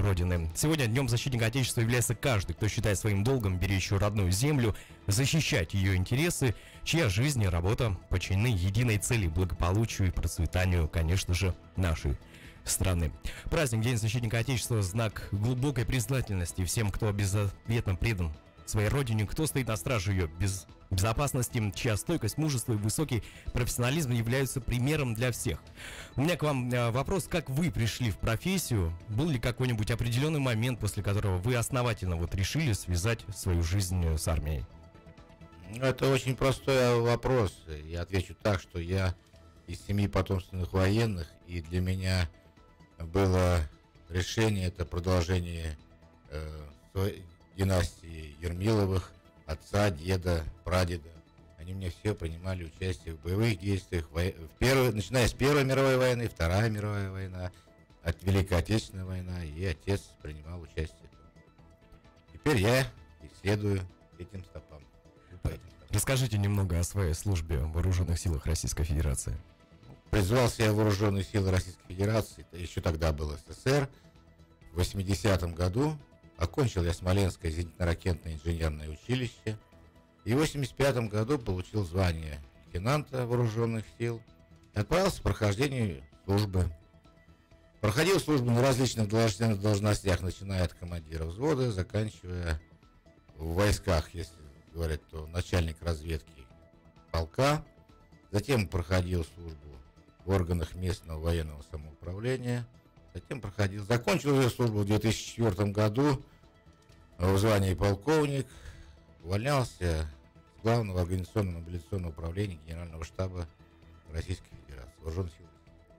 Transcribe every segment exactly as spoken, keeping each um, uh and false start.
Родины. Сегодня Днем защитника Отечества является каждый, кто считает своим долгом беречь родную землю, защищать ее интересы, чья жизнь и работа подчинены единой цели, благополучию и процветанию, конечно же, нашей страны. Праздник День защитника Отечества – знак глубокой признательности всем, кто безответно предан своей родине, кто стоит на страже ее без безопасности, чья стойкость, мужество и высокий профессионализм являются примером для всех. У меня к вам вопрос: как вы пришли в профессию? Был ли какой-нибудь определенный момент, после которого вы основательно вот решили связать свою жизнь с армией? Это очень простой вопрос. Я отвечу так, что я из семьи потомственных военных, и для меня было решение, это продолжение э, династии Ермиловых, отца, деда, прадеда. Они мне все принимали участие в боевых действиях, в первой, начиная с Первой мировой войны, Вторая мировая война, от Великой Отечественной войны, и отец принимал участие. Теперь я исследую этим стопам. Расскажите немного о своей службе в Вооруженных силах Российской Федерации. Призвался я в Вооруженные силы Российской Федерации, еще тогда был СССР, в восьмидесятом году. Окончил я Смоленское зенитно-ракетное инженерное училище. И в восемьдесят пятом году получил звание лейтенанта Вооруженных сил. И отправился в прохождение службы. Проходил службу на различных должностях, начиная от командира взвода, заканчивая в войсках, если говорят, то начальник разведки полка. Затем проходил службу в органах местного военного самоуправления. Затем проходил, закончил ее службу в две тысячи четвёртом году в звании полковник. Увольнялся с главного организационного мобилизационного управления Генерального штаба Российской Федерации, Вооруженных сил.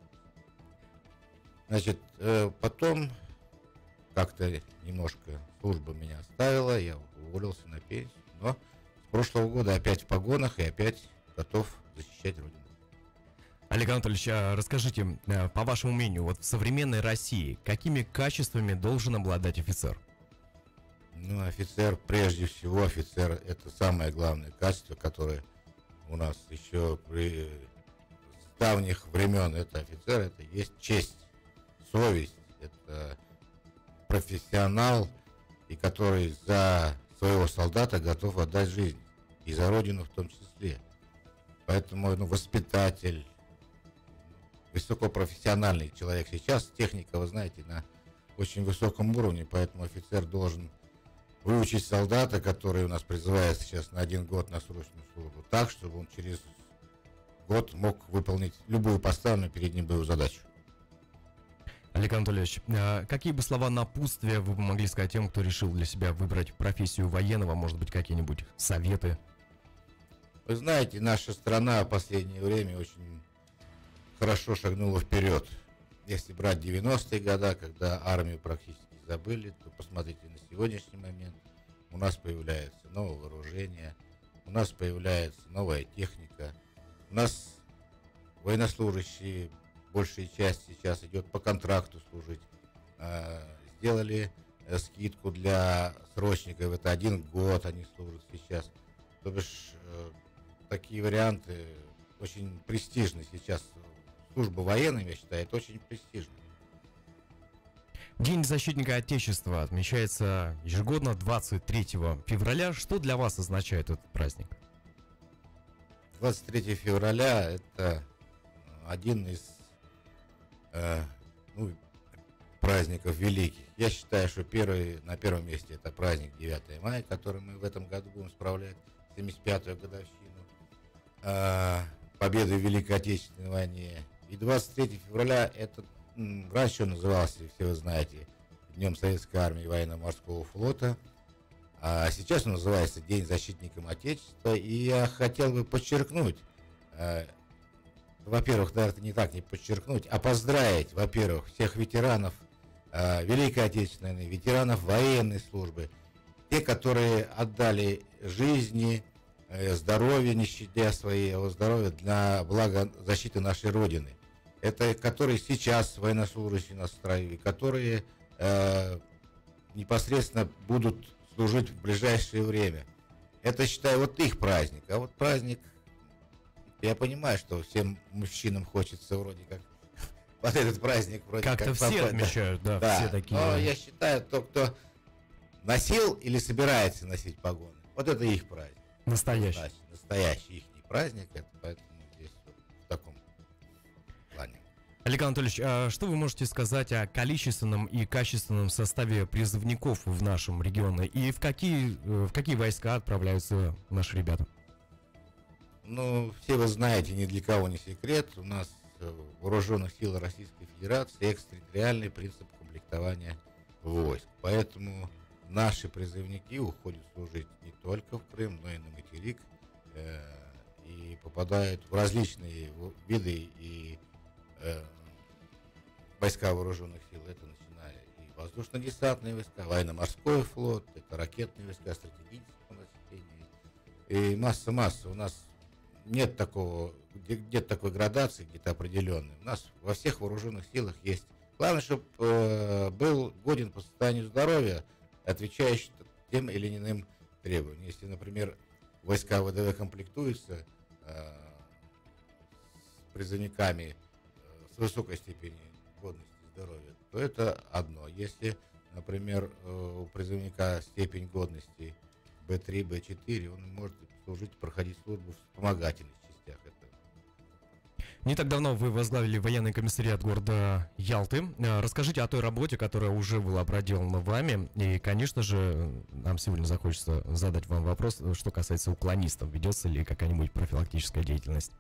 Значит, потом как-то немножко служба меня оставила, я уволился на пенсию, но с прошлого года опять в погонах и опять готов защищать Родину. Олег Анатольевич, а расскажите, по вашему мнению, вот в современной России какими качествами должен обладать офицер? Ну, офицер, прежде всего, офицер – это самое главное качество, которое у нас еще при с давних времен. Это офицер, это есть честь, совесть, это профессионал, и который за своего солдата готов отдать жизнь, и за Родину в том числе. Поэтому, ну, воспитатель, высокопрофессиональный человек. Сейчас техника, вы знаете, на очень высоком уровне, поэтому офицер должен выучить солдата, который у нас призывается сейчас на один год на срочную службу, так, чтобы он через год мог выполнить любую поставленную перед ним боевую задачу. Олег Анатольевич, какие бы слова напутствия вы бы могли сказать тем, кто решил для себя выбрать профессию военного, может быть, какие-нибудь советы? Вы знаете, наша страна в последнее время очень хорошо шагнула вперед. Если брать девяностые годы, когда армию практически забыли, то посмотрите на сегодняшний момент. У нас появляется новое вооружение, у нас появляется новая техника. У нас военнослужащие, большая часть сейчас идет по контракту служить. Сделали скидку для срочников, это один год они служат сейчас. То бишь, такие варианты очень престижны сейчас. Служба военная, я считаю, это очень престижно. День защитника Отечества отмечается ежегодно двадцать третьего февраля. Что для вас означает этот праздник? двадцать третьего февраля это один из э, ну, праздников великих. Я считаю, что первый, на первом месте это праздник девятое мая, который мы в этом году будем справлять, семьдесят пятую годовщину э, победы в Великой Отечественной войне. И двадцать третьего февраля это раньше он назывался, все вы знаете, Днем Советской Армии и Военно-Морского флота, а сейчас он называется День защитником Отечества. И я хотел бы подчеркнуть, э, во-первых, да, это не так, не подчеркнуть, а поздравить, во-первых, всех ветеранов э, Великой Отечественной войны, ветеранов военной службы, те, которые отдали жизни, э, здоровье, не щадя своего здоровья для блага защиты нашей Родины. Это которые сейчас военнослужащие нас в строю, которые э, непосредственно будут служить в ближайшее время. Это, считаю, вот их праздник. А вот праздник, я понимаю, что всем мужчинам хочется вроде как под этот праздник вроде Как-то как все попасть, отмечают, да, да. все такие. Но я считаю, тот, кто носил или собирается носить погоны, вот это их праздник. Настоящий. Значит, настоящий их праздник, это поэтому здесь вот в таком плане. Олег Анатольевич, а что вы можете сказать о количественном и качественном составе призывников в нашем регионе и в какие, в какие войска отправляются наши ребята? Ну, все вы знаете, ни для кого не секрет, у нас в Вооруженных силах Российской Федерации экстерриториальный принцип комплектования войск. Поэтому наши призывники уходят служить не только в Крым, но и на материк, э, и попадают в различные виды и э, войска вооруженных сил. Это начиная и воздушно-десантные войска, военно-морской флот, это ракетные войска, стратегического носителя и масса-масса. У нас нет такого, нет такой градации где-то определенной. У нас во всех вооруженных силах есть. Главное, чтобы э, был годен по состоянию здоровья, отвечающий тем или иным требованиям. Если, например, войска ВДВ комплектуются э, с призывниками э, с высокой степенью годности здоровья, то это одно. Если, например, э, у призывника степень годности бэ три, бэ четыре, он может служить, проходить службу в вспомогательных частях. Это Не так давно вы возглавили военный комиссариат города Ялты. Э, Расскажите о той работе, которая уже была проделана вами. И, конечно же, нам сегодня захочется задать вам вопрос, что касается уклонистов. Ведется ли какая-нибудь профилактическая деятельность?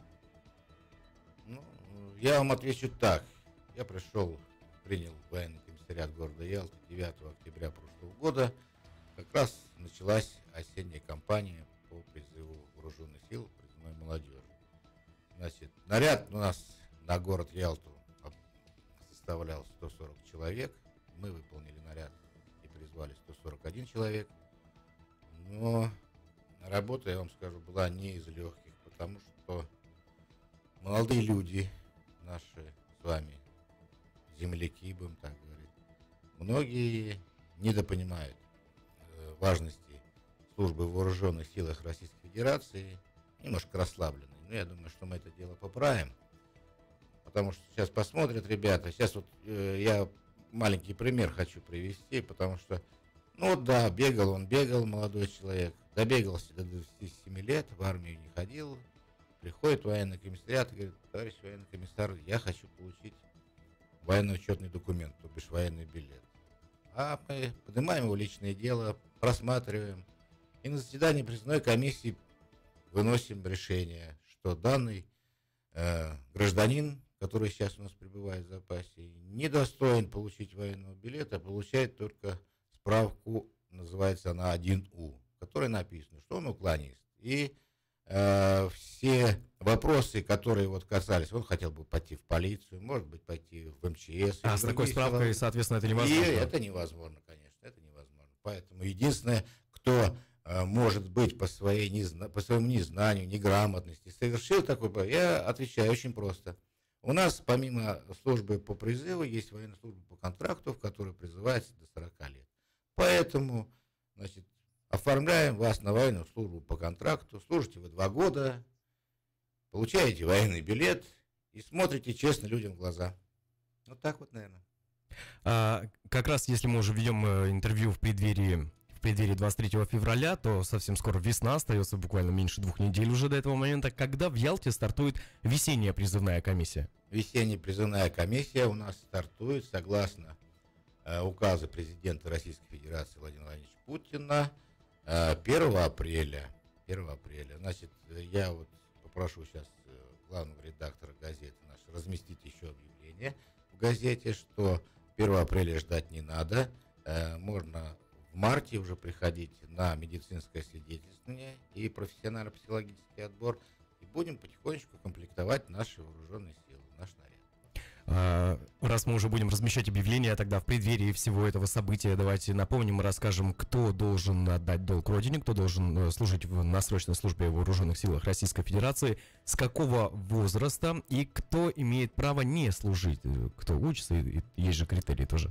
Ну, я вам отвечу так. Я пришел, принял военный комиссариат города Ялты девятого октября прошлого года. Как раз началась осенняя кампания по призыву вооруженных сил, призывной молодежи. Значит, наряд у нас на город Ялту составлял сто сорок человек. Мы выполнили наряд и призвали сто сорок один человек. Но работа, я вам скажу, была не из легких, потому что молодые люди, наши с вами земляки, будем так говорить, многие недопонимают э, важности службы в вооруженных силах Российской Федерации, немножко расслаблены. Но я думаю, что мы это дело поправим. Потому что сейчас посмотрят ребята. Сейчас вот э, я маленький пример хочу привести, потому что, ну да, бегал он, бегал, молодой человек, добегался до двадцати семи лет, в армию не ходил, приходит военный комиссариат и говорит: товарищ военный комиссар, я хочу получить военно-учетный документ, то бишь военный билет. А мы поднимаем его личное дело, просматриваем, и на заседании призывной комиссии выносим решение, что данный э, гражданин, который сейчас у нас пребывает в запасе, недостоин получить военного билета, а получает только справку, называется она один У, в которой написано, что он уклонист. И э, все вопросы, которые вот касались, он хотел бы пойти в полицию, может быть, пойти в эм че эс. А с такой справкой, силовые. Соответственно, это невозможно. И это невозможно, конечно, это невозможно. Поэтому единственное, кто может быть по, своей незна... по своему незнанию, неграмотности, совершил такой, я отвечаю очень просто. У нас помимо службы по призыву есть военная служба по контракту, в которой призывается до сорока лет. Поэтому, значит, оформляем вас на военную службу по контракту, служите вы два года, получаете военный билет и смотрите честно людям в глаза. Вот так вот, наверное. А, как раз если мы уже ведем интервью в преддверии в преддверии двадцать третьего февраля, то совсем скоро весна, остается буквально меньше двух недель уже до этого момента, когда в Ялте стартует весенняя призывная комиссия. Весенняя призывная комиссия у нас стартует согласно э, указа президента Российской Федерации Владимира Владимировича Путина э, первого апреля. первого апреля. Значит, я вот попрошу сейчас э, главного редактора газеты наш разместить еще объявление в газете, что первого апреля ждать не надо, э, можно в марте уже приходить на медицинское свидетельствование и профессионально-психологический отбор, и будем потихонечку комплектовать наши вооруженные силы, наш наряд. А, раз мы уже будем размещать объявления, тогда в преддверии всего этого события давайте напомним и расскажем, кто должен отдать долг Родине, кто должен служить в, на срочной службе в вооруженных силах Российской Федерации, с какого возраста и кто имеет право не служить, кто учится, и, и есть же критерии тоже.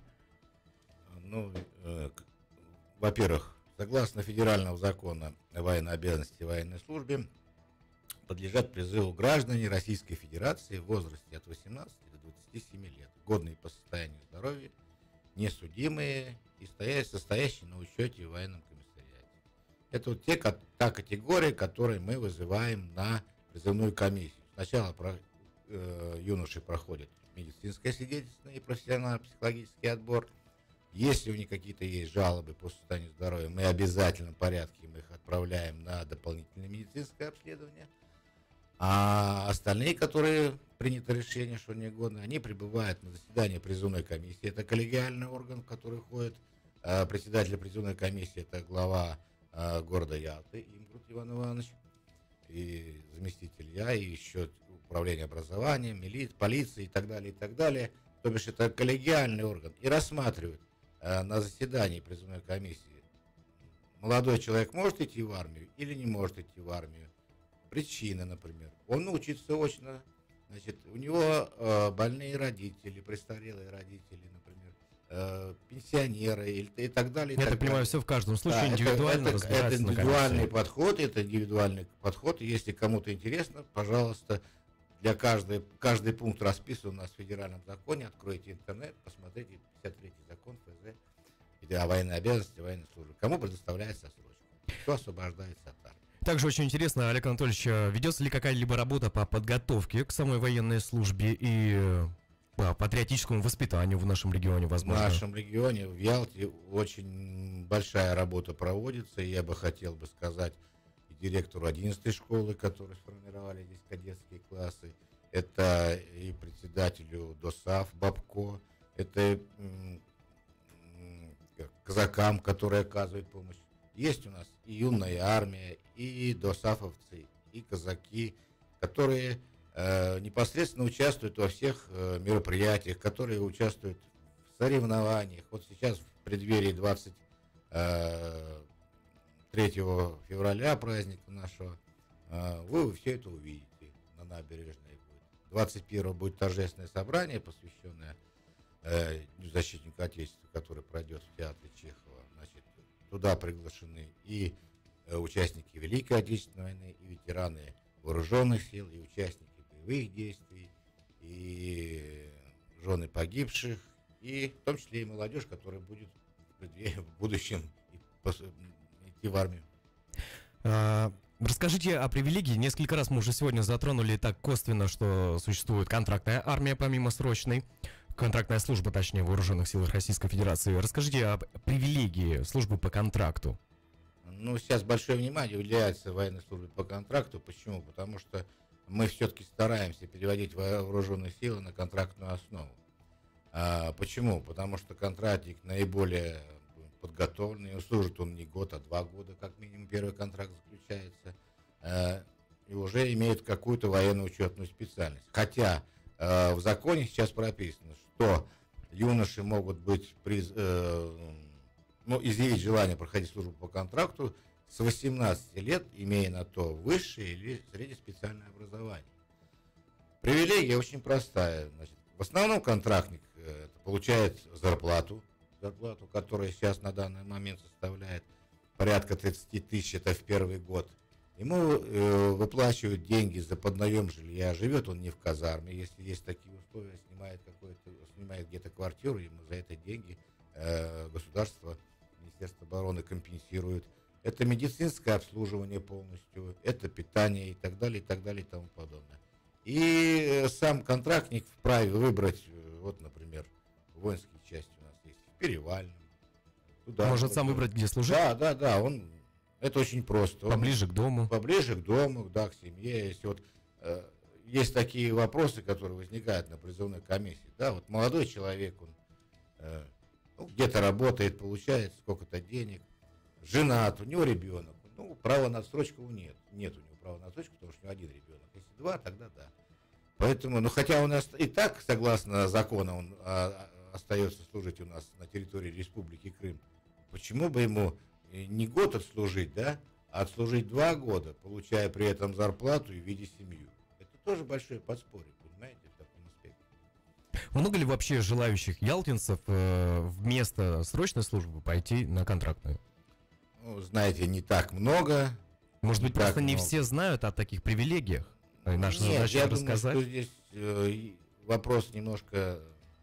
Ну, э, во-первых, согласно федерального закона о военной обязанности и военной службе, подлежат призыву граждане Российской Федерации в возрасте от восемнадцати до двадцати двадцати семи лет. Годные по состоянию здоровья, несудимые и стоя- состоящие на учете в военном комиссариате. Это вот те, ко- та категория, которую мы вызываем на призывную комиссию. Сначала про, э, юноши проходят медицинское свидетельство и профессионально-психологический отбор. Если у них какие-то есть жалобы по состоянию здоровья, мы в обязательном порядке мы их отправляем на дополнительное медицинское обследование. А остальные, которые принято решение, что негодны, они прибывают на заседание призывной комиссии. Это коллегиальный орган, в который входит э, председатель призывной комиссии, это глава э, города Ялты, Имгрут Иван Иванович, и заместитель я, и еще управление образованием, милиция, полиция и так далее, и так далее. То бишь это коллегиальный орган. И рассматривают э, на заседании призывной комиссии, молодой человек может идти в армию или не может идти в армию. Причины, например. Он учится очно, значит, у него э, больные родители, престарелые родители, например, э, пенсионеры и, и так далее. И Я так так понимаю, далее. все в каждом случае Да, индивидуально это, это, разбирается это на индивидуальный комиссии. подход, это индивидуальный подход. Если кому-то интересно, пожалуйста, для каждой, каждый пункт расписан у нас в федеральном законе. Откройте интернет, посмотрите пятьдесят третий закон ФЗ о военной обязанности, военной службы. Кому предоставляется отсрочка, кто освобождается от армии. Также очень интересно, Олег Анатольевич, ведется ли какая-либо работа по подготовке к самой военной службе и по патриотическому воспитанию в нашем регионе, возможно? В нашем регионе, в Ялте, очень большая работа проводится, и я бы хотел бы сказать и директору одиннадцатой школы, которые сформировали здесь кадетские классы, это и председателю ДОСАФ Бабко, это м, м, казакам, которые оказывают помощь. Есть у нас и юная армия, и досафовцы, и казаки, которые э, непосредственно участвуют во всех э, мероприятиях, которые участвуют в соревнованиях. Вот сейчас в преддверии двадцать третьего февраля, праздника нашего, э, вы все это увидите на набережной. Будет. двадцать первого будет торжественное собрание, посвященное э, защитнику Отечества, который пройдет в театре Чехова. Значит, туда приглашены и э, участники Великой Отечественной войны, и ветераны вооруженных сил, и участники боевых действий, и жены погибших, и в том числе и молодежь, которая будет в будущем идти в армию. А, расскажите о привилегии. Несколько раз мы уже сегодня затронули так косвенно, что существует контрактная армия помимо срочной. Контрактная служба, точнее, в Вооруженных силах Российской Федерации. Расскажите о привилегии службы по контракту. Ну, сейчас большое внимание уделяется военной службе по контракту. Почему? Потому что мы все-таки стараемся переводить вооруженные силы на контрактную основу. А, почему? Потому что контрактник наиболее подготовленный, служит он не год, а два года, как минимум, первый контракт заключается, а, и уже имеет какую-то военную учетную специальность. Хотя а, в законе сейчас прописано, что юноши могут быть приз, э, ну, изъявить желание проходить службу по контракту с восемнадцати лет, имея на то высшее или среднеспециальное образование. Привилегия очень простая. Значит, в основном контрактник э, получает зарплату, зарплату, которая сейчас на данный момент составляет порядка тридцати тысяч, это в первый год. Ему э, выплачивают деньги за поднаем жилья, живет он не в казарме, если есть такие условия, снимает, какой-то, снимает где-то квартиру, ему за это деньги э, государство, Министерство обороны компенсирует. Это медицинское обслуживание полностью, это питание и так далее, и так далее, и тому подобное. И э, сам контрактник вправе выбрать, э, вот, например, воинские части у нас есть, в Перевальном. Туда Может сам выбрать, где служить? Да, да, да, он... Это очень просто. Поближе Он, к дому. Поближе к дому, да, к семье. Если вот э, есть такие вопросы, которые возникают на призывной комиссии. Да, вот молодой человек, он э, ну, где-то работает, получает сколько-то денег, женат, у него ребенок. Ну, права на отсрочку нет. Нет у него права на отсрочку, потому что у него один ребенок. Если два, тогда да. Поэтому, ну, хотя у нас и так, согласно закону, он а, остается служить у нас на территории Республики Крым, почему бы ему не год отслужить, да, а отслужить два года, получая при этом зарплату и видя семью. Это тоже большое подспорье, понимаете, в таком аспекте. Много ли вообще желающих ялтинцев э, вместо срочной службы пойти на контрактную? Ну, знаете, не так много. Может быть, не просто не много. все знают о таких привилегиях? И наша Нет, задача я рассказать. думаю, что здесь э, вопрос немножко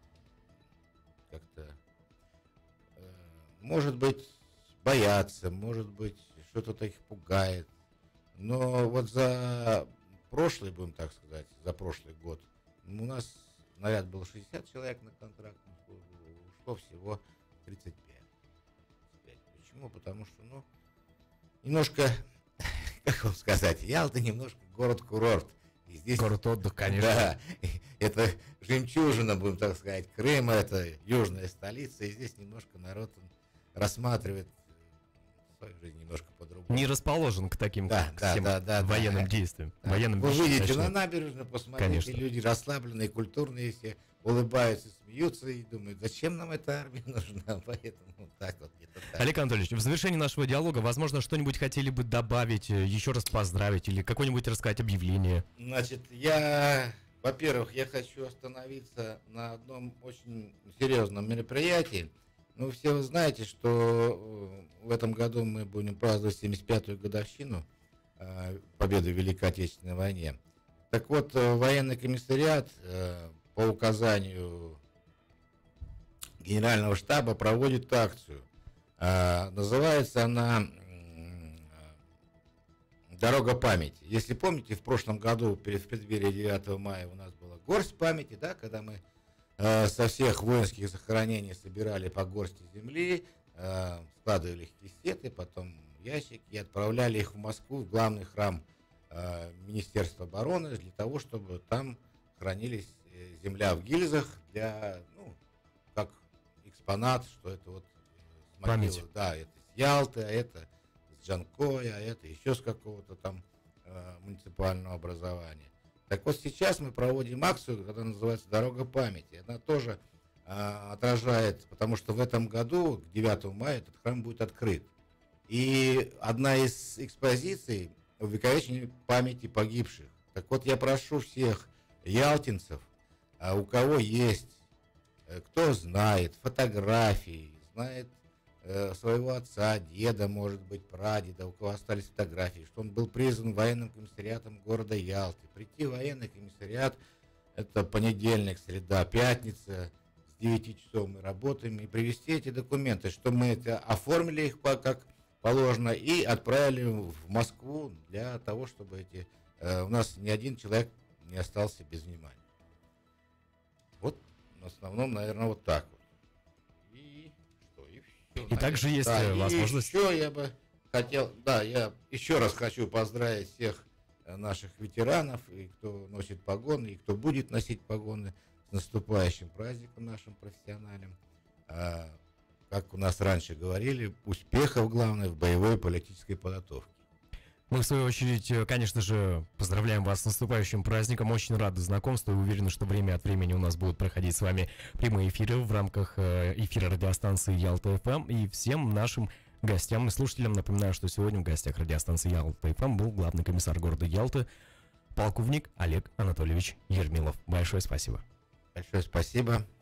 как-то, э, может быть, боятся, может быть, что-то их пугает. Но вот за прошлый, будем так сказать, за прошлый год у нас наряд был шестьдесят человек на контрактную службу, ушло всего тридцать пять. Почему? Потому что, ну, немножко, как вам сказать, Ялта немножко город-курорт. И здесь, город отдых, конечно. Да, это жемчужина, будем так сказать, Крыма, это южная столица, и здесь немножко народ рассматривает свою жизнь немножко по-другому. Не расположен к таким да, к да, всем да, да, военным да. действиям. Да. Военным Вы выйдете начнем. на набережную, посмотрите, Конечно. люди расслабленные, культурные, все улыбаются, смеются и думают, зачем нам эта армия нужна, поэтому вот так вот где-то так. Олег Анатольевич, в завершении нашего диалога, возможно, что-нибудь хотели бы добавить, еще раз поздравить или какое-нибудь рассказать объявление? Значит, я, во-первых, я хочу остановиться на одном очень серьезном мероприятии. Ну, все вы знаете, что в этом году мы будем праздновать семьдесят пятую годовщину э, победы в Великой Отечественной войне. Так вот, э, военный комиссариат э, по указанию Генерального штаба проводит акцию. Э, называется она э, «Дорога памяти». Если помните, в прошлом году, перед в преддверии девятого мая, у нас была горсть памяти, да, когда мы со всех воинских захоронений собирали по горсти земли, складывали их в кисеты, потом в ящики и отправляли их в Москву, в главный храм Министерства обороны, для того, чтобы там хранились земля в гильзах для, ну, как экспонат, что это вот память. Да, это с Ялты, а это с Джанкоя, а это еще с какого-то там муниципального образования. Так вот сейчас мы проводим акцию, которая называется «Дорога памяти». Она тоже а, отражает, потому что в этом году, к девятому мая, этот храм будет открыт. И одна из экспозиций — увековечение памяти погибших. Так вот я прошу всех ялтинцев, а, у кого есть, кто знает фотографии, знает э, своего отца, деда, может быть, прадеда, у кого остались фотографии, что он был призван военным комиссариатом города Ялты. Прийти в военный комиссариат — это понедельник, среда, пятница, с девяти часов мы работаем, и привезти эти документы, что мы это оформили их по, как положено и отправили в Москву для того, чтобы эти, э, у нас ни один человек не остался без внимания. Вот в основном, наверное, вот так вот. И что, и все. И также есть да, возможность... И еще я бы хотел, да, я еще раз хочу поздравить всех наших ветеранов, и кто носит погоны, и кто будет носить погоны, с наступающим праздником нашим профессиональным. А, как у нас раньше говорили, успехов, главное, в боевой политической подготовке. Мы, в свою очередь, конечно же, поздравляем вас с наступающим праздником. Очень рады знакомству и уверены, что время от времени у нас будут проходить с вами прямые эфиры в рамках эфира радиостанции Ялта-эф эм. И всем нашим гостям и слушателям напоминаю, что сегодня в гостях радиостанции Ялта-эф эм был главный комиссар города Ялты, полковник Олег Анатольевич Ермилов. Большое спасибо. Большое спасибо.